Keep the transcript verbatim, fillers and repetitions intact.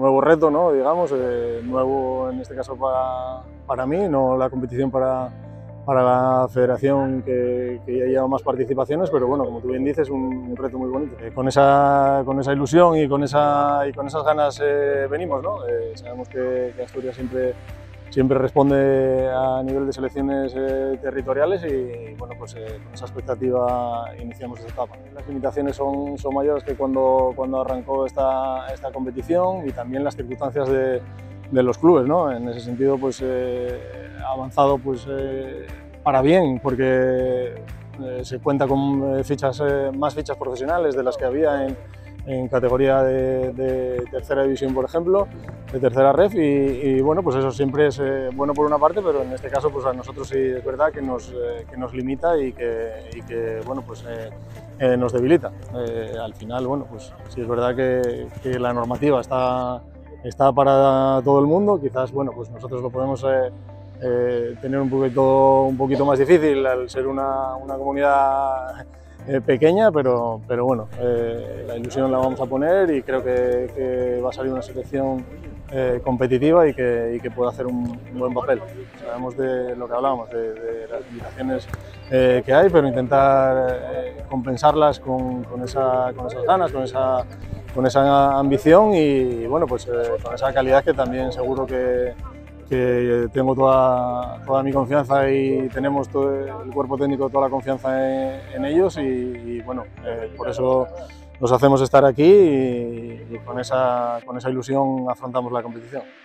nuevo reto, ¿no? Digamos, eh, nuevo en este caso para, para mí, no la competición para, para la federación que, que ya lleva más participaciones, pero bueno, como tú bien dices, un, un reto muy bonito. Eh, con, esa, con esa ilusión y con, esa, y con esas ganas eh, venimos, ¿no? Eh, sabemos que, que Asturias siempre, siempre responde a nivel de selecciones eh, territoriales y bueno, pues eh, con esa expectativa iniciamos esta etapa. Las limitaciones son, son mayores que cuando, cuando arrancó esta, esta competición y también las circunstancias de, de los clubes, ¿no? En ese sentido, pues eh, ha avanzado pues, eh, para bien, porque eh, se cuenta con eh, fichas, eh, más fichas profesionales de las que había en, en categoría de, de tercera división, por ejemplo, de tercera ref, y, y bueno, pues eso siempre es eh, bueno por una parte, pero en este caso pues a nosotros sí es verdad que nos, eh, que nos limita y que, y que bueno, pues, eh, eh, nos debilita. Eh, al final, bueno, pues sí es verdad que, que la normativa está, está para todo el mundo, quizás bueno, pues nosotros lo podemos eh, eh, tener un poquito, un poquito más difícil al ser una, una comunidad Eh, pequeña, pero, pero bueno, eh, la ilusión la vamos a poner y creo que, que va a salir una selección eh, competitiva y que, y que pueda hacer un, un buen papel. Sabemos de lo que hablábamos, de, de las limitaciones eh, que hay, pero intentar eh, compensarlas con, con, esa, con esas ganas, con esa, con esa ambición y bueno, pues eh, con esa calidad que también seguro que que tengo toda, toda mi confianza y tenemos todo el cuerpo técnico, toda la confianza en, en ellos y, y bueno, eh, por eso nos hacemos estar aquí y, y con, esa, con esa ilusión afrontamos la competición.